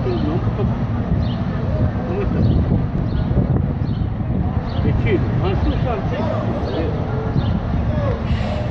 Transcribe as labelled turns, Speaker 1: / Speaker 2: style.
Speaker 1: nu? Cum ăsta? De ce? Am spus, am zis.